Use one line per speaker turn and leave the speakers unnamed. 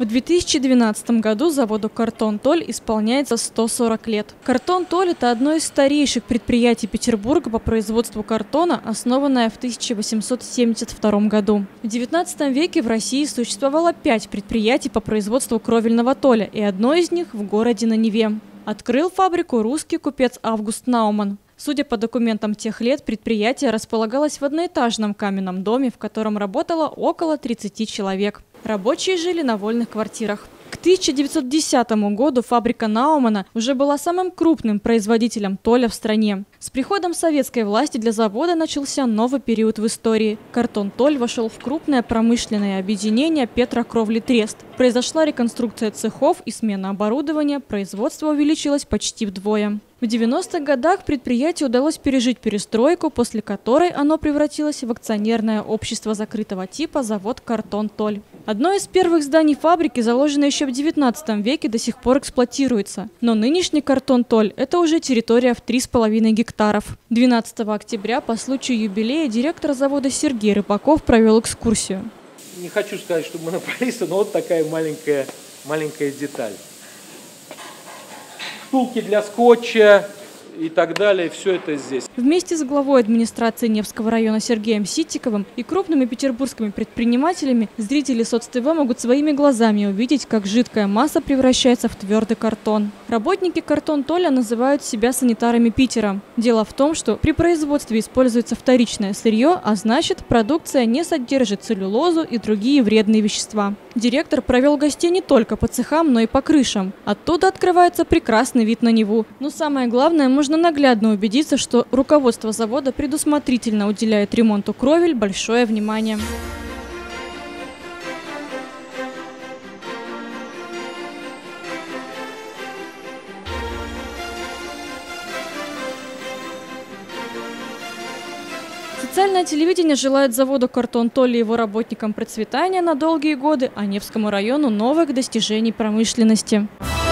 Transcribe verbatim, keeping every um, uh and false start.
В две тысячи двенадцатом году заводу «Картон-Толь» исполняется сто сорок лет. «Картон-Толь» – это одно из старейших предприятий Петербурга по производству картона, основанное в тысяча восемьсот семьдесят втором году. В девятнадцатом веке в России существовало пять предприятий по производству кровельного толя, и одно из них в городе на Неве. Открыл фабрику русский купец Август Науман. Судя по документам тех лет, предприятие располагалось в одноэтажном каменном доме, в котором работало около тридцати человек. Рабочие жили на вольных квартирах. К тысяча девятьсот десятому году фабрика Наумана уже была самым крупным производителем толя в стране. С приходом советской власти для завода начался новый период в истории. «Картон-Толь» вошел в крупное промышленное объединение «Петрокровли-Трест». Произошла реконструкция цехов и смена оборудования, производство увеличилось почти вдвое. В девяностых годах предприятию удалось пережить перестройку, после которой оно превратилось в акционерное общество закрытого типа завод «Картон-Толь». Одно из первых зданий фабрики, заложенное еще в девятнадцатом веке, до сих пор эксплуатируется. Но нынешний «Картон-Толь» – это уже территория в три с половиной гектаров. двенадцатого октября по случаю юбилея директор завода Сергей Рыбаков провел экскурсию.
Не хочу сказать, что монополисты, но вот такая маленькая, маленькая деталь. Втулки для скотча и так далее, все это здесь.
Вместе с главой администрации Невского района Сергеем Ситиковым и крупными петербургскими предпринимателями зрители СоцТВ могут своими глазами увидеть, как жидкая масса превращается в твердый картон. Работники «Картон-Толя» называют себя санитарами Питера. Дело в том, что при производстве используется вторичное сырье, а значит, продукция не содержит целлюлозу и другие вредные вещества. Директор провел гостей не только по цехам, но и по крышам. Оттуда открывается прекрасный вид на Неву. Но самое главное, можно наглядно убедиться, что руководство завода предусмотрительно уделяет ремонту кровель большое внимание. Социальное телевидение желает заводу «Картон-Толь» и его работникам процветания на долгие годы, а Невскому району новых достижений промышленности.